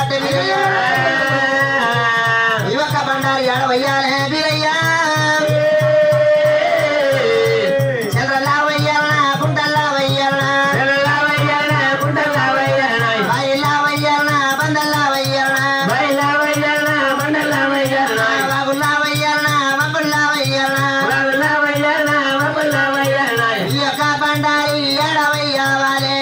పట్టే వీరయ్య ఇవక్క బండారి ఆడవయ్యాలే వీరయ్య చంద్రలా వయ్యాలనా కుంటల్లా వయ్యాలనా బయలా వయ్యాలనా బందల్లా వయ్యాలనా బాబుల్లా వయ్యాలనా మబ్బుల్లా వయ్యాలనా ఇవక్క బండారి ఆడవయ్యావాలే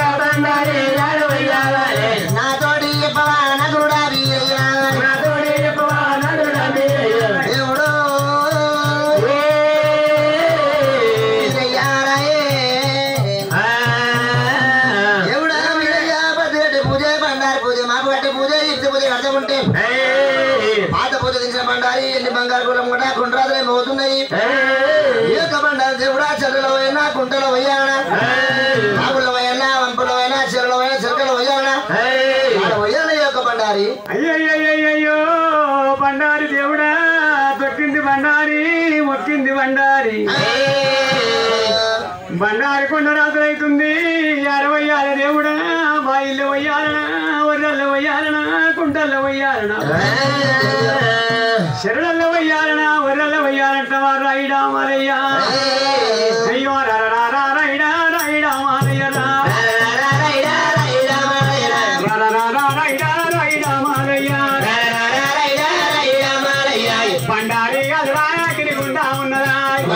నాతోటి చెప్పవా నగుడా వీరయ్య దేవుడు వీరయ్యారాయే దేవుడా వీరయ్య పద్దెట్టి పూజ బండారి పూజ మాకు కట్టి పూజ ఇచ్చి పూజ కడతా ఉంటే పాత పూజ తీసిన బండారి ఎన్ని బంగారు కులం కూడా కుంట్రాదులే మోతున్నాయి ఈ యొక్క బండారి దేవుడా చెరువులో పోయినా కుంటలో పోయానా ఆకుల్లో పోయినా వంపులో పోయినా చెరువులో పోయినా చెరుకలో పోయానా పోయాను ఈ యొక్క బండారి అయ్యో బండారి దేవుడా తొక్కింది బండారి మొక్కింది బండారి బండారి కొండ రాత్రైతుంది 60 దేవుడా బాయిల్లో వయ్యాలనా వర్రల్లో వయ్యాలనా కుంటల్లో వయ్యాలనా చెరువుల్లో వయ్యాలనా వర్రల్లో వయ్యాలంట రాయిడా మారయ్య అయ్యో రాయిడా రాయిడా మారయ్య రాయిడా మారయ్య బండారి అదురా గిరిగుండా ఉన్నదా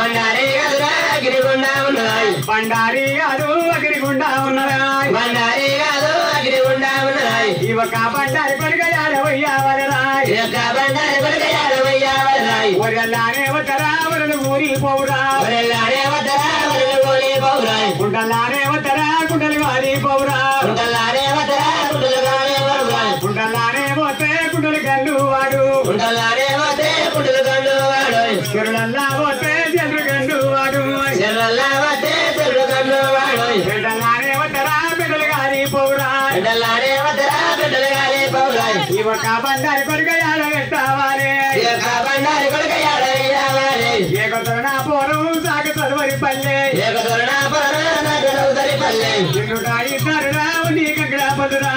బండారి అదు అగిరిగుండా ఉన్నదా ఇవక బండారి కొడుకయ్యారవయ్యావరాయ్ వరల్లానే వతరా వరలు ఊరి పోవురా కుండల్లానే వతరా కుండలు వారి పోవురా కుండల్లానే పోతే కుండలు గండు వాడు చెరులల్లా పోతే చెరుడు గండు వాడు బిడ్డల్లానే వతరా బిడ్డలు గారి పోవురా ఇవక బండారి కొడుకయ్యాడ పెట్టావారే ఏకతరుణా పోరం సాగ చదువరి పల్లె ఇన్నుడాయిద్దరురా నీ కంకడాపలురా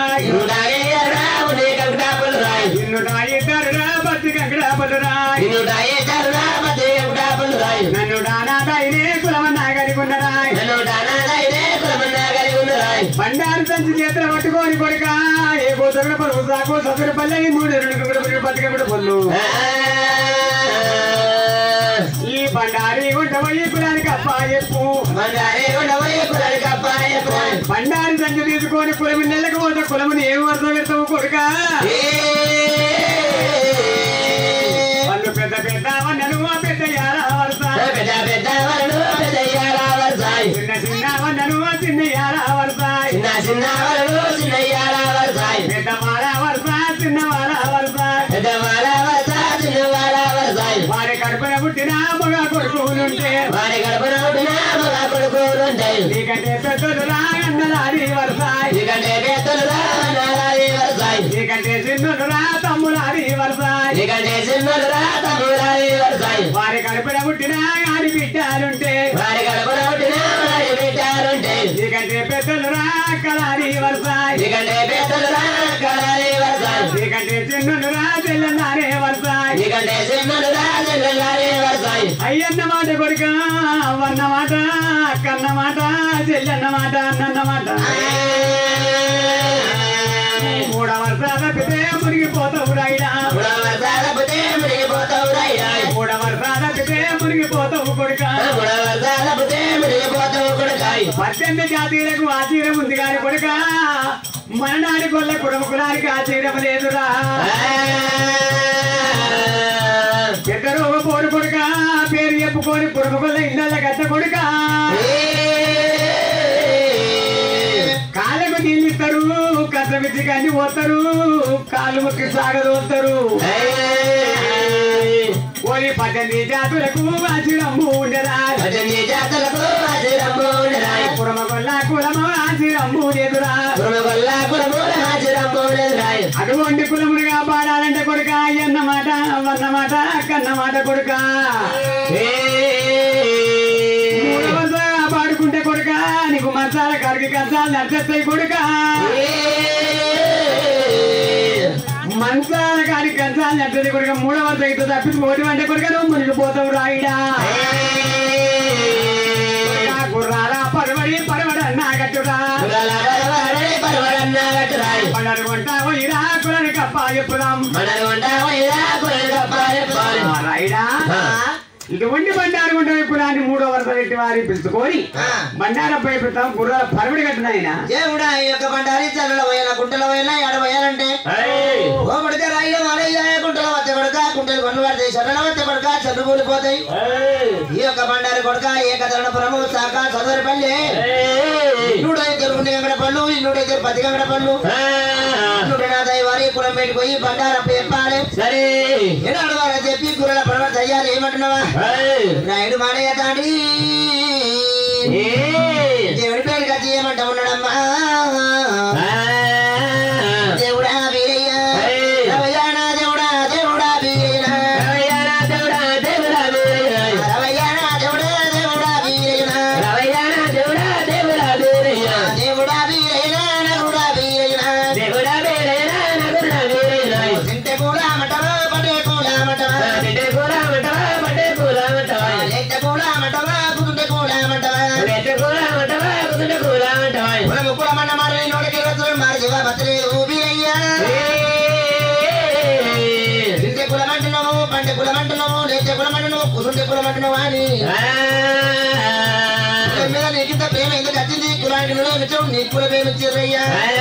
ఇన్నుడాయిద్దరురా బతి కంకడాపలురా నన్ను దానాదాయినే కులమన్నాగలిగున్నరాయ్ బండారు సంచి చేతుల పట్టుకోని కొడుక ఏ గోతరుల పరువు సాకు ససురు పల్లె 3 బతికబడి పళ్ళు ఈ బండారి గుంటపోయి కులానికి అప్పాయప్పు బండారి సంచి తీసుకొని కులము నెలకు పోతే కులముని ఏం వరుస పెడతావు కొడుక వాళ్ళు పెద్ద పెద్ద వన్నను పెద్ద యారా వరుస చిన్న చిన్న వన్నను చిన్న యారా వరుస పెద్ద వార వరుస చిన్న వార వరుస వారి కడుపున పుట్టిన మగ కొడుకులుంటే నీకంటే పెద్దలురా అన్నలాడి వరుస నీకంటే చిన్నులురా తమ్ములాడి వరుస వారి కడుపున పుట్టిన ఆడి బిడ్డాలుంటే నీకంటే పెద్దలురా కలాడి వరుస నీకంటే చిన్నులురా చెల్లెన్నారే వరుస అయ్యన్న మాట కొడుక అవ్వన్న మాట అక్కన్న మాట చెల్లెన్న మాట అన్నన్న మాట 3వ వరుస తప్పితే మునిగిపోతావు రాయిడా 3వ వరుస తప్పితే మునిగిపోతావు కొడుక 18 జాతీయులకు ఆచీరం ఉంది కాని కొడుక మననాడి కొల్ల కుటుంబకులానికి ఆచీరం లేదురా ఎక్కడో పోరు కొడుక పేరు చెప్పుకొని కుటుంబకుల ఇళ్ళ గడ్డ కొడుక కాళ్ళకు నీళ్ళిస్తారు కసమిచ్చి కండి పోతారు కాళ్ళు ముక్కి సాగదోస్తారు ఓరి 18 జాతులకు ఆశీరమ్ము ఉండరా కురమగొల్ల కులము ఆశీరమ్ము లేదురా అటువంటి కులమునిగా పాడాలంటే కొడుక అన్నమాట అన్నమాట కన్నమాట కొడుక పాడుకుంటే కొడుక నీకు మంచాల కడిగి కంచాలు నడిచేస్తాయి కొడుక కంచాల కాని కంచాలు అంటే కొడుక మూడవ తగ్గితే తప్పించి ఓటి అంటే కొడుక నువ్వు మునిగిపోతావు రాయిడా గుర్రాలా పరవడి పరవడన్నా గట్టురా పండరు కొంటావు ఇరా కులని కప్ప చెప్పుదాం రాయిడా ఇటువంటి బండారు గుంటవి కులాన్ని మూడో వరుస పెట్టి వారి పిలుచుకొని బండారపై పెడతాం గుర్రాల పరవడి కట్టిన ఆయన దేవుడా ఈ యొక్క బండారి చల్ల పోయినా గుంటలో పోయినా ఎడ పోయాలంటే ఓ కొడుక రాయిలో మారయ్య గుంటలో వస్తే కొడుక గుంటలు కొను పడతాయి చర్రలు వస్తే కొడుక చదువు కూలిపోతాయి ఈ యొక్క బండారి కొడుక ఏకతరణపురము శాఖ సదరిపల్లి ఇన్నుడైతే రెండు ఎంగడ పళ్ళు ఇన్నుడైతే 10 గంగడ పళ్ళు ఇన్నుడు నా దైవారి కులం పెట్టుకోయి బండారప్ప చెప్పాలి సరే ఏనాడు వారు చెప్పి గుర్రాల పరవడి తయ్యాలి ఏమంటున్నావా రాయుడు మానయ్య తాడి దేవుడి పేరు కచ్చి ఏమంటా ఉన్నాడమ్మా దేవుడా వీరయ్య రవయ్యానా దేవుడా దేవుడా వీరయ్య రవయ్యానా దేవుడా దేవుడా వీరయ్య రవయ్యానా దేవుడా దేవుడా వీరయ్య రవయ్యానా దేవుడా దేవుడా వీరయ్య దేవుడా వీరయ్య నగుడా వీరయ్య దేవుడా వీరయ్య నగుడా వీరయ్య తింటే కూడా మటవా పడే కూడా మటవా తింటే కూడా మటవా పడే కూడా మటవా లేతే కూడా మటవా కుదుంటే కూడా మటవా లేతే కూడా మటవా కుదుంటే కూడా మటవా మనం కూడా మన మారే నోడికి రోజు మారి జీవ బతలే ఊబిరయ్య తింటే కూడా మంటున్నావు పంటే కూడా మంటున్నావు లేతే కూడా మంటున్నావు కుదుంటే కూడా మంటున్నావు అని మీద నీకింత ప్రేమ ఎందుకు వచ్చింది కులానికి నువ్వు మెచ్చావు నీకు కూడా ప్రేమ ఇచ్చిర్రయ్యా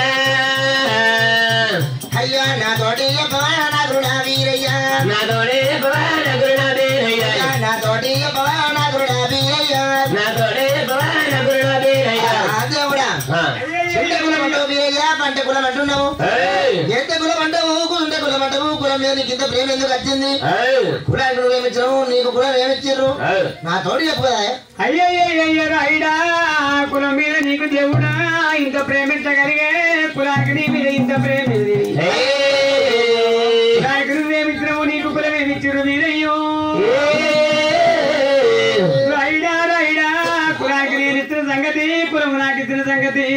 అయ్యా నా తోటి చెప్పవా నా గురుడా వీరయ్య నా తోటి చెప్పవా నా గురుడా వీరయ్య నా తోటి చెప్పవా నా గురుడా వీరయ్య నా తోటి చెప్పవా నా గురుడా వీరయ్య దేవుడా చెట్టు కులం అంటావు వీరయ్య పంట కులం అంటున్నావు ఎంత కులం అంటావు కులంటే కులం అంటావు కులం మీద నీకు ఇంత ప్రేమ ఎందుకు వచ్చింది కులానికి నువ్వు ఏమిచ్చావు నీకు కులం ఏమిచ్చిర్రు నా తోటి చెప్పు కదా అయ్యయ్య రాయిడా కులం మీద నీకు దేవుడా ఇంత ప్రేమించగలిగే కులానికి నీ మీద ఇంత ప్రేమ నువ్వేమిచ్చినావు నీకు కులం ఏమిచ్చిరు మీరయ్యో రాయిడా రాయిడా కులానికి నేను ఇచ్చిన సంగతి కులం నాకు ఇచ్చిన సంగతి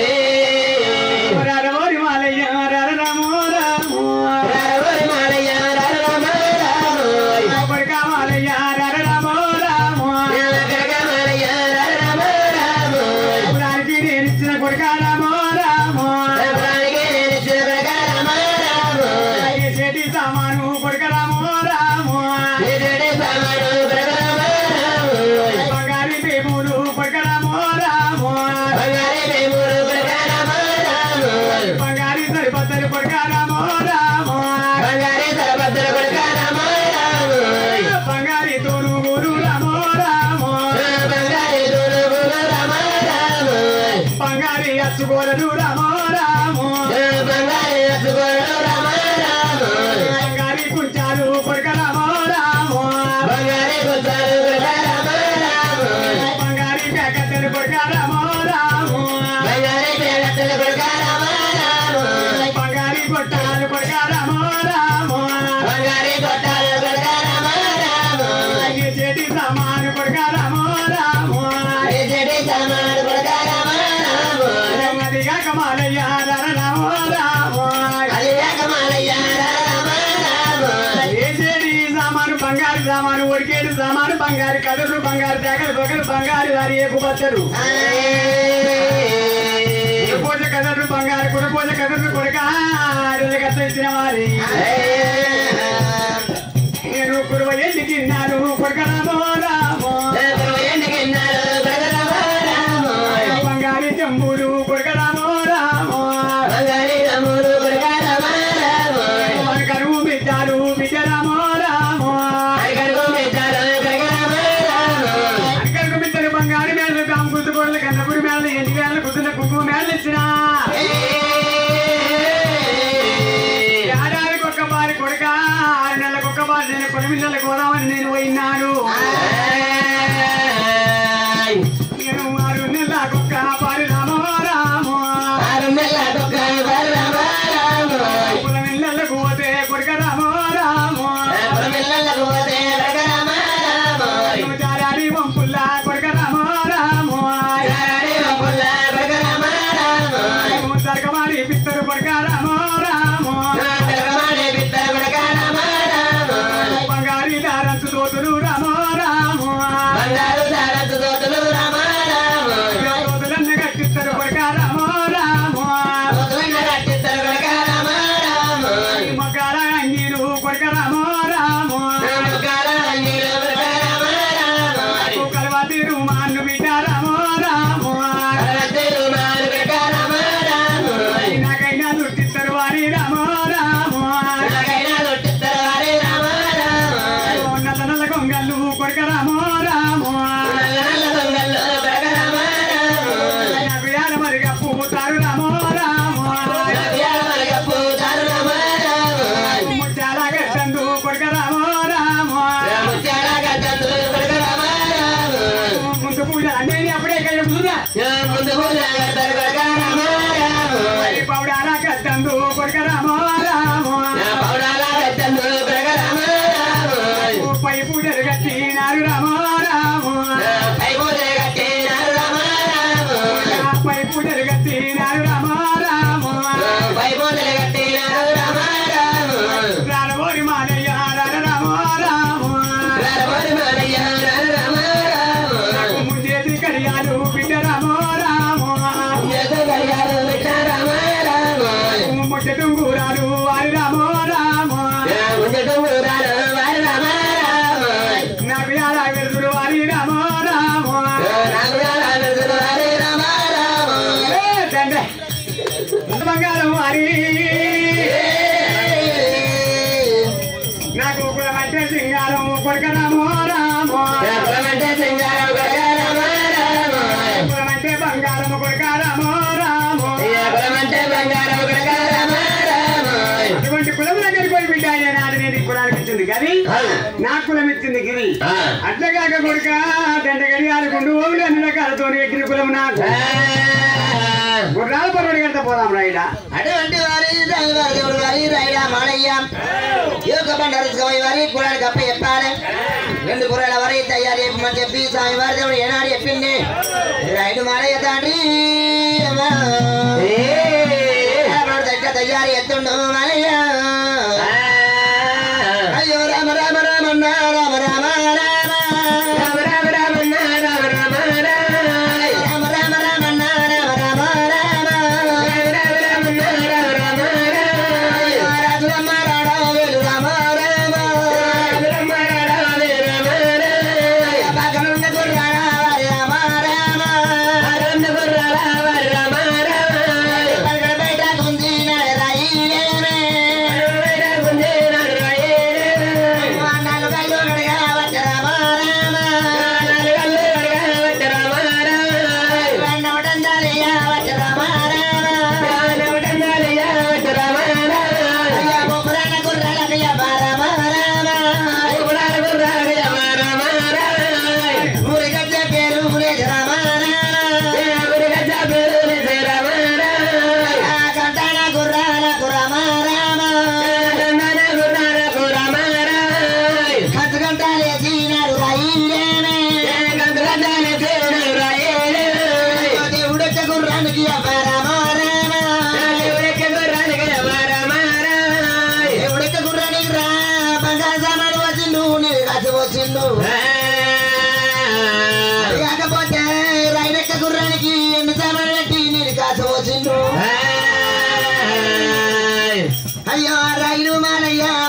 రారవోరి మాలయ్య రారరామో రామో రారవోరి మాలయ్య రారరామో రామో కొడుకా మాలయ్య రారరామో రామో కొడుకా మాలయ్య రారరామో రామో కులానికి నేను ఇచ్చిన కొడుకా రామో రామో కులానికి నేను ఇచ్చిన కొడుకా రామో రామో చేటి సామాను కొడుకా రామో రామో చేటి సామాను కొడుకా రామో రామో బంగారి పేములు కొడుకా రామో రామో బంగారి పేములు కొడుకా రామో రామో బంగారి సరిపత్తలు కొడుకా రామో రామో బంగారి సరిపత్తలు కొడుకా రామో రామో బంగారి తోడుగురు రామో రామో బంగారి తోడుగురు రామో రామో బంగారి అచ్చుగోరలు రామో రామో బంగారి అచ్చుగోరలు రామో రామో బంగారి కుంచాలు కొడుకా రామో రామో బంగారి కుంచాలు కొడుకా రామో రామో బంగారి ప్యాకెట్లు కొడుకా రామో రామో బంగారి ప్యాకెట్లు కొడుకా రామో రామో బంగారి గొట్టాలు కొడుకా రామో రామో బంగారి గొట్టాలు కొడుకా రామో రామో చేటి సామాను కొడుకా రామో రామో చేటి సామాను కొడుకా రామో రామో అదిగా కమాలయ్య రామో రామో అదిగా కమాలయ్య రామో రామో చేటి సామాను బంగారు సామాను ఒడికేడు సామాను బంగారు కదులు బంగారు జాగలు బొగలు బంగారు వారి ఏపు బద్దరు పూజ కదరు బంగారు కుడ పూజ కదరు కొడుక కథ ఇచ్చిన వారి నేను కురువ ఎందుకిన్నాను కొడుక రామో రామో బంగారి చెంబులు కొడుక రామో రామో కరువు బిడ్డాలు బిడ్డ రామో రామో కరువు బిడ్డలు బంగారు మేళలు కాము గుర్తుకోళ్ళు కన్నపురి మేళలు ఎంటి మేళలు గుర్తుల కుంకుమ మేళలు ఇచ్చిన ఏడాదికి ఒక్క బారి కొడుక 6 నెలలకు ఒక్క బారి నేను 9 నెలలకు పోదామని నేను పోయినాను నేను 6 నెలలకు ఒక్క బారి రామో రామో 6 నెలలకు ఒక్క బారి రామో రామో 9 నెలలకు పోతే కొడుక రామో రామో 9 నెలలకు పోతే కొడుక రామో రామో చారాడి వంపుల్లా కొడుక రామో రామో చారాడి వంపుల్లా కొడుక రామో రామో సరకమాడి పిత్తరు కొడుక రామో రామో సరకమాడి కొడుక రామో రామో కులమంటే సింగారం కొడుక రామ రామ కులమంటే బంగారం కొడుక రామో రామో కులమంటే బంగారం కొడుక రామ రామ అటువంటి కులం దగ్గరికి పోయి బిడ్డ నాడు నేను ఈ కులానికి ఇచ్చింది గది నా కులం ఇచ్చింది గిరి అట్లగాక కొడుక దండగడి ఆడుకుంటూ ఓవులు అన్ని రకాలతో ఎక్కిన కులం నాకు గుర్రాల పర్వడి కంటే పోదాం రాయిడా అటువంటి వారి దేవుడు వారి రాయిడా మాడయ్య యోగ బండారు వారి కులానికి అప్ప చెప్పాలి 2 కుర్రాల వరి తయారు చేయమని చెప్పి స్వామి వారి దేవుడు ఏనాడు చెప్పింది రాయుడు మాడయ్య తండ్రి దగ్గర తయారు ఎత్తుండు మాడయ్య అయ్యో రామ రామ రామన్న రామ రామ రామ రామ రామ రామన్న రామ రామ రామ రామ రామన్న రామ రామ రామ రామ రామన్న రామ రామ రామ రాజులమ్మ రాడా వేలు రామ రామ రాజులమ్మ రాడా వేలు రామ రామ పక్కనున్న గుర్రాల వారి రామ రామ పక్కనున్న గుర్రాల వారి రామ రామ పక్కన బయట గుంజి నడరాయి రేమే బయట గుంజి నడరాయి రేమే నాలుగు కళ్ళు గడగా వచ్చ రామ రామ నాలుగు కళ్ళు గడగా వచ్చ రామ రామ నవటందాలియా వచ్చ రామ రామ నవటందాలియా వచ్చ రామ రామ అయ్యా బొమ్మరాన గుర్రాలకయ్య రామ రామ బొమ్మరాన గుర్రాలకయ్య రామ రామ ఊరి గడ్డ పేరు ఊరేజ రామ రామ ఊరి గడ్డ పేరు ఊరేజ రామ రామ కంటాన గుర్రాలకు రామ రామ కంటాన గుర్రాలకు రామ రామ కంటు గంటాలే జీనాడు రాయిరేనే కంటు గంటాలే జీనాడు రాయిరేనే దేవుడొచ్చ గుర్రానికి రామ రామ దేవుడొచ్చ గుర్రానికి రామ రామ దేవుడొచ్చ గుర్రానికి రా బంగారు సామాడు వచ్చిండు నీరు కాసి వచ్చిండు కాకపోతే రైలెక్క గుర్రానికి ఎన్ని సామాన్లు పెట్టి నీరు కాసి వచ్చిండు అయ్యో రైలు మాలయ్య